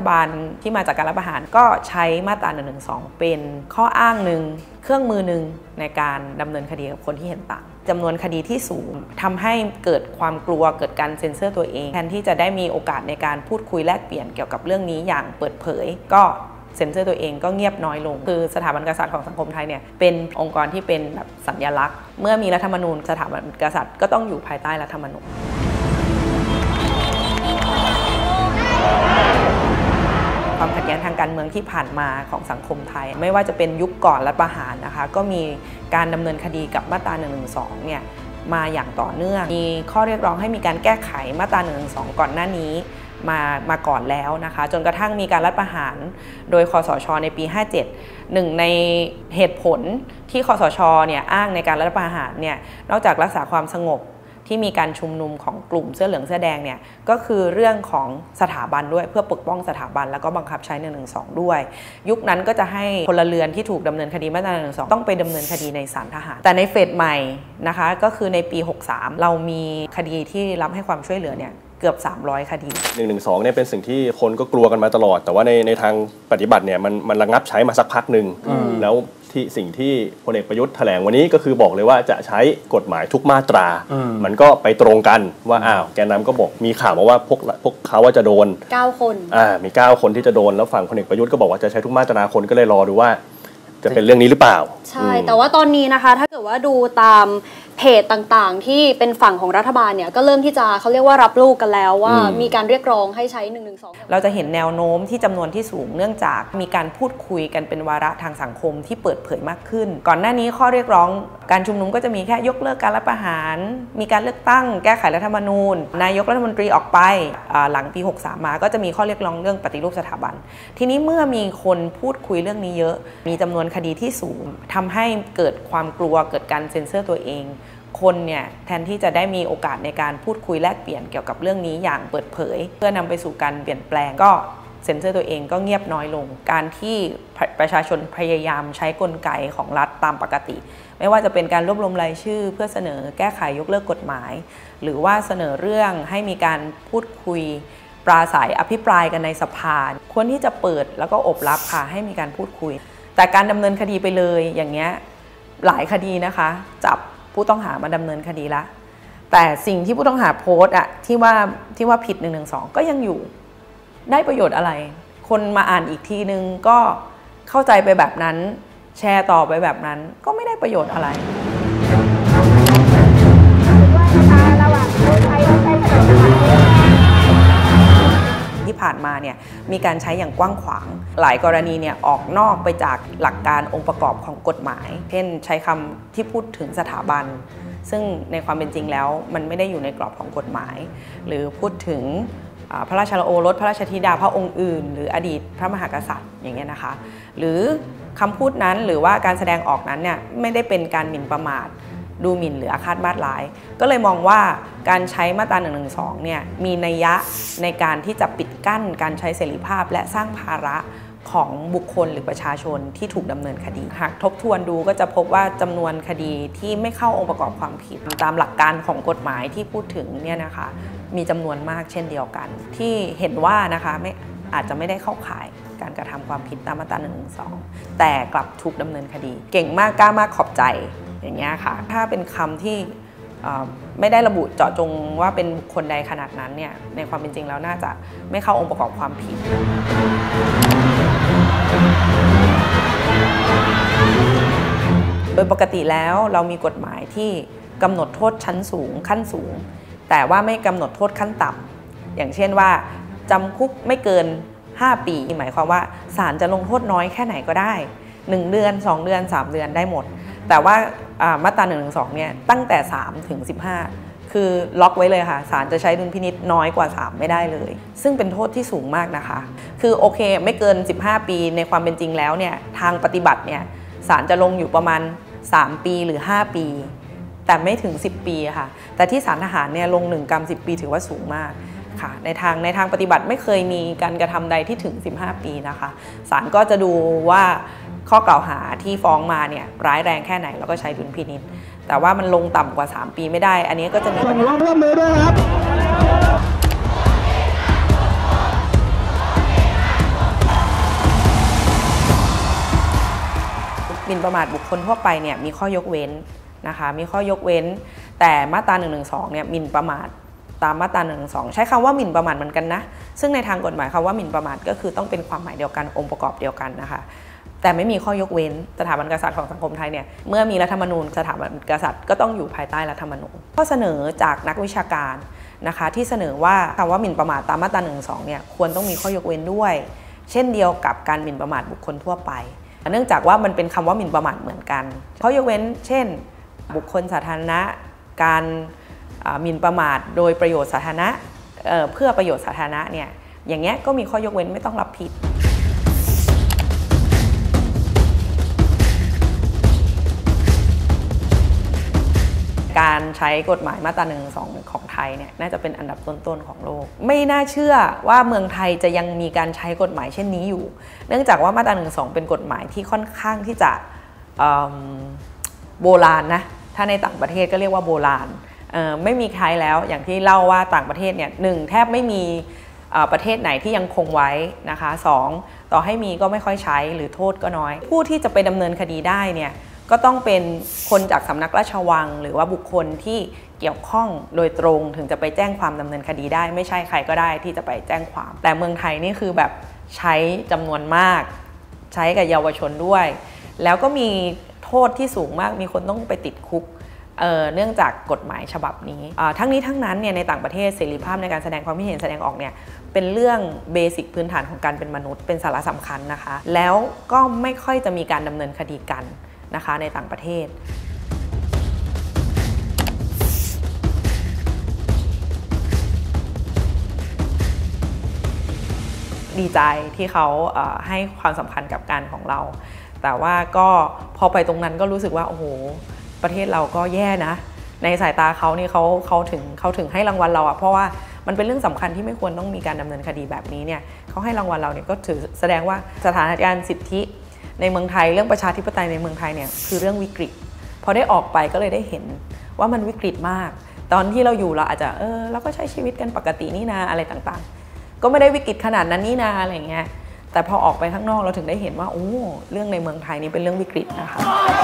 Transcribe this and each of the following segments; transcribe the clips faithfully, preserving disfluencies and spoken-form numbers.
บาลที่มาจากการรัฐประหารก็ใช้มาตราหนึ่งหนึ่งสองเป็นข้ออ้างหนึ่งเครื่องมือหนึ่งในการดำเนินคดีกับคนที่เห็นต่างจำนวนคดีที่สูงทำให้เกิดความกลัวเกิดการเซ็นเซอร์ตัวเองแทนที่จะได้มีโอกาสในการพูดคุยแลกเปลี่ยนเกี่ยวกับเรื่องนี้อย่างเปิดเผยก็เซ็นเซอร์ตัวเองก็เงียบน้อยลงคือสถาบันกษัตริย์ของสังคมไทยเนี่ยเป็นองค์กรที่เป็นแบบสัญลักษณ์เมื่อมีรัฐธรรมนูญสถาบันกษัตริย์ก็ต้องอยู่ภายใต้รัฐธรรมนูญความขัดแย้งทางการเมืองที่ผ่านมาของสังคมไทยไม่ว่าจะเป็นยุคก่อนรัฐประหารนะคะก็มีการดำเนินคดีกับมาตราหนึ่งหนึ่งสองเนี่ยมาอย่างต่อเนื่องมีข้อเรียกร้องให้มีการแก้ไขมาตราหนึ่งหนึ่งสองก่อนหน้านี้มามาก่อนแล้วนะคะจนกระทั่งมีการรัฐประหารโดยคสช.ในปีห้าเจ็ดหนึ่งในเหตุผลที่คสช.เนี่ยอ้างในการรัฐประหารเนี่ยนอกจากรักษาความสงบที่มีการชุมนุมของกลุ่มเสื้อเหลืองเสื้อแดงเนี่ยก็คือเรื่องของสถาบันด้วยเพื่อปกป้องสถาบันแล้วก็บังคับใช้หนึ่งหนึ่งสองด้วยยุคนั้นก็จะให้พลเรือนที่ถูกดำเนินคดีมาตราหนึ่งหนึ่งสองต้องไปดำเนินคดีในศาลทหารแต่ในเฟสใหม่นะคะก็คือในปีหกสามเรามีคดีที่รับให้ความช่วยเหลือเนี่ยเกือบสามร้อยคดีหนึ่งหนึ่งสองเนี่ยเป็นสิ่งที่คนก็กลัวกันมาตลอดแต่ว่าในในทางปฏิบัติเนี่ยมันมันระงับใช้มาสักพักหนึ่งแล้วที่สิ่งที่พลเอกประยุทธ์แถลงวันนี้ก็คือบอกเลยว่าจะใช้กฎหมายทุกมาตรามันก็ไปตรงกันว่าอ้าวแกนนำก็บอกมีข่าวมาว่าพวกพวกเขาว่าจะโดนเก้าคนอ่ามีเก้าคนที่จะโดนแล้วฝั่งพลเอกประยุทธ์ก็บอกว่าจะใช้ทุกมาตราคนก็เลยรอดูว่าจะเป็นเรื่องนี้หรือเปล่าใช่แต่ว่าตอนนี้นะคะถ้าเกิดว่าดูตามเพจต่างๆที่เป็นฝั่งของรัฐบาลเนี่ยก็เริ่มที่จะเขาเรียกว่ารับรู้กันแล้วว่ามีการเรียกร้องให้ใช้หนึ่งหนึ่งสองเราจะเห็นแนวโน้มที่จำนวนที่สูงเนื่องจากมีการพูดคุยกันเป็นวาระทางสังคมที่เปิดเผยมากขึ้นก่อนหน้านี้ข้อเรียกร้องการชุมนุมก็จะมีแค่ยกเลิกการรัฐประหารมีการเลือกตั้งแก้ไขรัฐธรรมนูญนายกรัฐมนตรีออกไปหลังปีหกสามมาก็จะมีข้อเรียกร้องเรื่องปฏิรูปสถาบันทีนี้เมื่อมีคนพูดคุยเรื่องนี้เยอะมีจำนวนคดีที่สูงทำให้เกิดความกลัวเกิดการเซ็นเซอร์ตัวเองคนเนี่ยแทนที่จะได้มีโอกาสในการพูดคุยแลกเปลี่ยนเกี่ยวกับเรื่องนี้อย่างเปิดเผยเพื่อนำไปสู่การเปลี่ยนแปลงก็เซ็นเซอร์ตัวเองก็เงียบน้อยลงการที่ประชาชนพยายามใช้กลไกของรัฐตามปกติไม่ว่าจะเป็นการรวบรวมรายชื่อเพื่อเสนอแก้ไขยกเลิกกฎหมายหรือว่าเสนอเรื่องให้มีการพูดคุยปราศัยอภิปรายกันในสภาควรที่จะเปิดแล้วก็อบรับค่ะให้มีการพูดคุยแต่การดำเนินคดีไปเลยอย่างเงี้ยหลายคดีนะคะจับผู้ต้องหามาดำเนินคดีละแต่สิ่งที่ผู้ต้องหาโพสต์อะที่ว่าที่ว่าผิดหนึ่งหนึ่งสองก็ยังอยู่ได้ประโยชน์อะไรคนมาอ่านอีกทีนึงก็เข้าใจไปแบบนั้นแชร์ต่อไปแบบนั้นก็ไม่ได้ประโยชน์อะไรที่ผ่านมาเนี่ยมีการใช้อย่างกว้างขวางหลายกรณีเนี่ยออกนอกไปจากหลักการองค์ประกอบของกฎหมายเช่นใช้คำที่พูดถึงสถาบันซึ่งในความเป็นจริงแล้วมันไม่ได้อยู่ในกรอบของกฎหมายหรือพูดถึงพระราชโอรสพระราชธิดาพระองค์อื่นหรืออดีตพระมหากษัตริย์อย่างเงี้ยนะคะหรือคำพูดนั้นหรือว่าการแสดงออกนั้นเนี่ยไม่ได้เป็นการหมิ่นประมาทดูหมิ่นหรืออาฆาตมาตร้ายก็เลยมองว่าการใช้มาตราหนึ่งหนึ่งสองเนี่ยมีนัยยะในการที่จะปิดกั้นการใช้เสรีภาพและสร้างภาระของบุคคลหรือประชาชนที่ถูกดำเนินคดีหากทบทวนดูก็จะพบว่าจำนวนคดีที่ไม่เข้าองค์ประกอบความผิดตามหลักการของกฎหมายที่พูดถึงเนี่ยนะคะมีจำนวนมากเช่นเดียวกันที่เห็นว่านะคะไม่อาจจะไม่ได้เข้าข่ายการกระทำความผิดตามมาตราหนึ่งหนึ่งสองแต่กลับถูกดำเนินคดีเก่งมากกล้ามากขอบใจอย่างเงี้ยค่ะถ้าเป็นคำที่ไม่ได้ระบุเจาะจงว่าเป็นบุคคลใดขนาดนั้นเนี่ยในความเป็นจริงแล้วน่าจะไม่เข้าองค์ประกอบความผิดโดยปกติแล้วเรามีกฎหมายที่กำหนดโทษชั้นสูงขั้นสูงแต่ว่าไม่กำหนดโทษขั้นต่ำอย่างเช่นว่าจำคุกไม่เกินห้าปีหมายความว่าศาลจะลงโทษน้อยแค่ไหนก็ได้หนึ่งเดือนสองเดือนสามเดือนได้หมดแต่ว่ามาตราหนึ่งหนึ่งสองเนี่ยตั้งแต่สามถึงสิบห้าคือล็อกไว้เลยค่ะศาลจะใช้ดุลพินิจน้อยกว่าสามไม่ได้เลยซึ่งเป็นโทษที่สูงมากนะคะคือโอเคไม่เกินสิบห้าปีในความเป็นจริงแล้วเนี่ยทางปฏิบัติเนี่ยศาลจะลงอยู่ประมาณสามปีหรือห้าปีแต่ไม่ถึงสิบปีค่ะแต่ที่ศาลทหารเนี่ยลงหนึ่งกรรมสิบปีถือว่าสูงมากค่ะในทางในทางปฏิบัติไม่เคยมีการกระทำใดที่ถึงสิบห้าปีนะคะศาลก็จะดูว่าข้อกล่าวหาที่ฟ้องมาเนี่ยร้ายแรงแค่ไหนแล้วก็ใช้ดุลพินิจแต่ว่ามันลงต่ำกว่าสามปีไม่ได้อันนี้ก็จะมีปัญหาร่วมมือด้วยครับหมิ่นประมาทบุคคลทั่วไปเนี่ยมีข้อยกเว้นนะคะมีข้อยกเว้นแต่มาตราหนึ่งหนึ่งสองเนี่ยหมิ่นประมาทตามมาตราหนึ่งหนึ่งสองใช้คำว่าหมิ่นประมาทเหมือนกันนะซึ่งในทางกฎหมายคำว่าหมิ่นประมาทก็คือต้องเป็นความหมายเดียวกันองค์ประกอบเดียวกันนะคะแต่ไม่มีข้อยกเว้นสถาบันกษัตริย์ของสังคมไทยเนี่ยเมื่อมีรัฐธรรมนูญสถาบันกษัตริย์ก็ต้องอยู่ภายใต้รัฐธรรมนูญข้อเสนอจากนักวิชาการนะคะที่เสนอว่าคำว่าหมิ่นประมาทตามมาตราหนึ่งหนึ่งสองเนี่ยควรต้องมีข้อยกเว้นด้วยเช่นเดียวกับการหมิ่นประมาทบุคคลทั่วไปเนื่องจากว่ามันเป็นคำว่าหมิ่นประมาทเหมือนกันข้อยกเว้นเช่นบุคคลสาธารณะการหมิ่นประมาทโดยประโยชน์สาธารณะ เ, เพื่อประโยชน์สาธารณะเนี่ยอย่างเงี้ยก็มีข้อยกเว้นไม่ต้องรับผิดการใช้กฎหมายมาตราหนึ่งสองของไทยเนี่ยน่าจะเป็นอันดับต้นๆของโลกไม่น่าเชื่อว่าเมืองไทยจะยังมีการใช้กฎหมายเช่นนี้อยู่เนื่องจากว่ามาตราหนึ่งสองเป็นกฎหมายที่ค่อนข้างที่จะโบราณนะถ้าในต่างประเทศก็เรียกว่าโบราณไม่มีใครแล้วอย่างที่เล่าว่าต่างประเทศเนี่ยหนึ่งแทบไม่มีประเทศไหนที่ยังคงไว้นะคะสองต่อให้มีก็ไม่ค่อยใช้หรือโทษก็น้อยผู้ที่จะไปดำเนินคดีได้เนี่ยก็ต้องเป็นคนจากสำนักราชวังหรือว่าบุคคลที่เกี่ยวข้องโดยตรงถึงจะไปแจ้งความดำเนินคดีได้ไม่ใช่ใครก็ได้ที่จะไปแจ้งความแต่เมืองไทยนี่คือแบบใช้จำนวนมากใช้กับเยาวชนด้วยแล้วก็มีโทษที่สูงมากมีคนต้องไปติดคุก เ, เนื่องจากกฎหมายฉบับนี้ทั้งนี้ทั้งนั้นเนี่ยในต่างประเทศเสรีภาพในการแสดงความคิดเห็นแสดงออกเนี่ยเป็นเรื่องเบสิกพื้นฐานของการเป็นมนุษย์เป็นสาระสำคัญนะคะแล้วก็ไม่ค่อยจะมีการดำเนินคดีกันนะคะในต่างประเทศดีใจที่เขาให้ความสำคัญกับการของเราแต่ว่าก็พอไปตรงนั้นก็รู้สึกว่าโอ้โหประเทศเราก็แย่นะในสายตาเขานี่เขาเขาถึงเขาถึงให้รางวัลเราอ่ะเพราะว่ามันเป็นเรื่องสำคัญที่ไม่ควรต้องมีการดำเนินคดีแบบนี้เนี่ยเขาให้รางวัลเราเนี่ยก็ถือแสดงว่าสถานการณ์สิทธิในเมืองไทยเรื่องประชาธิปไตยในเมืองไทยเนี่ยคือเรื่องวิกฤตพอได้ออกไปก็เลยได้เห็นว่ามันวิกฤตมากตอนที่เราอยู่เราอาจจะเออเราก็ใช้ชีวิตกันปกตินี่นาอะไรต่างๆก็ไม่ได้วิกฤตขนาดนั้นนี่นาอะไรอย่างเงี้ยแต่พอออกไปข้างนอกเราถึงได้เห็นว่าโอ้เรื่องในเมืองไทยนี่เป็นเรื่องวิกฤตนะคะ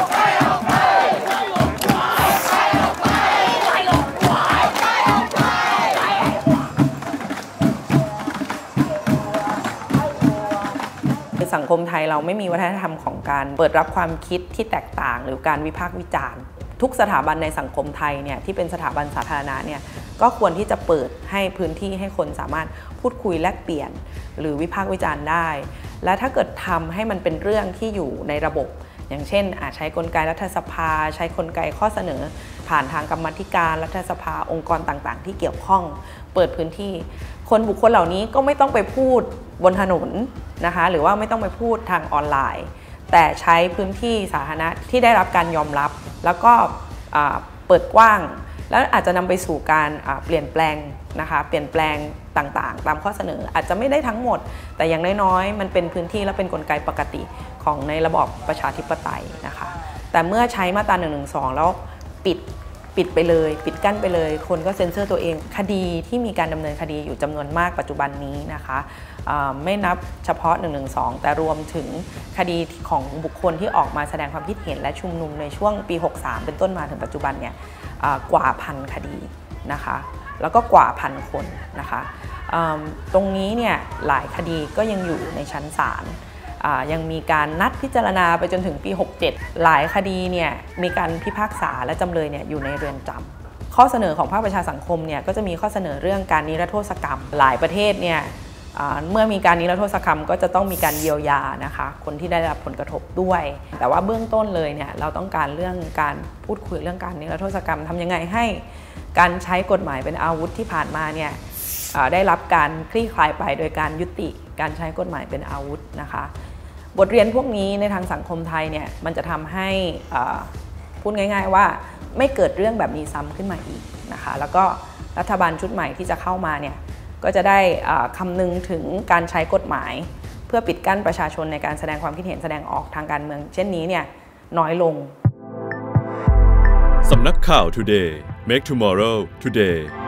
สังคมไทยเราไม่มีวัฒนธรรมของการเปิดรับความคิดที่แตกต่างหรือการวิพากษ์วิจารณ์ทุกสถาบันในสังคมไทยเนี่ยที่เป็นสถาบันสาธารณะเนี่ยก็ควรที่จะเปิดให้พื้นที่ให้คนสามารถพูดคุยแลกเปลี่ยนหรือวิพากษ์วิจารณ์ได้และถ้าเกิดทำให้มันเป็นเรื่องที่อยู่ในระบบอย่างเช่นอาจใช้กลไกรัฐสภาใช้กลไกข้อเสนอผ่านทางกรรมาธิการรัฐสภาองค์กรต่างๆที่เกี่ยวข้องเปิดพื้นที่คนบุคคลเหล่านี้ก็ไม่ต้องไปพูดบนถนนนะคะหรือว่าไม่ต้องไปพูดทางออนไลน์แต่ใช้พื้นที่สาธารณะที่ได้รับการยอมรับแล้วก็เปิดกว้างแล้วอาจจะนำไปสู่การเปลี่ยนแปลงนะคะเปลี่ยนแปลงต่างๆตามข้อเสนออาจจะไม่ได้ทั้งหมดแต่อย่างน้อยๆมันเป็นพื้นที่และเป็นกลไกปกติของในระบอบประชาธิปไตยนะคะแต่เมื่อใช้มาตราหนึ่งหนึ่งสองแล้วปิดปิดไปเลยปิดกั้นไปเลยคนก็เซ็นเซอร์ตัวเองคดีที่มีการดำเนินคดีอยู่จำนวนมากปัจจุบันนี้นะคะไม่นับเฉพาะหนึ่งหนึ่งสองแต่รวมถึงคดีของบุคคลที่ออกมาแสดงความคิดเห็นและชุมนุมในช่วงปีหกสามเป็นต้นมาถึงปัจจุบันเนี่ยกว่าพันคดีนะคะแล้วก็กว่าพันคนนะคะตรงนี้เนี่ยหลายคดีก็ยังอยู่ในชั้นศาลยังมีการนัดพิจารณาไปจนถึงปีหกเจ็ดหลายคดีเนี่ยมีการพิพากษาและจำเลยเนี่ยอยู่ในเรือนจำข้อเสนอของภาคประชาสังคมเนี่ยก็จะมีข้อเสนอเรื่องการนิรโทษกรรมหลายประเทศเนี่ยเมื่อมีการนิรโทษกรรมก็จะต้องมีการเยียวยานะคะคนที่ได้รับผลกระทบด้วยแต่ว่าเบื้องต้นเลยเนี่ยเราต้องการเรื่องการพูดคุยเรื่องการนิรโทษกรรมทำยังไงให้การใช้กฎหมายเป็นอาวุธที่ผ่านมาเนี่ยได้รับการคลี่คลายไปโดยการยุติการใช้กฎหมายเป็นอาวุธนะคะบทเรียนพวกนี้ในทางสังคมไทยเนี่ยมันจะทำให้พูดง่ายๆว่าไม่เกิดเรื่องแบบนี้ซ้ำขึ้นมาอีกนะคะแล้วก็รัฐบาลชุดใหม่ที่จะเข้ามาเนี่ยก็จะได้คำนึงถึงการใช้กฎหมายเพื่อปิดกั้นประชาชนในการแสดงความคิดเห็นแสดงออกทางการเมืองเช่นนี้เนี่ยน้อยลงสำนักข่าว Today Make Tomorrow Today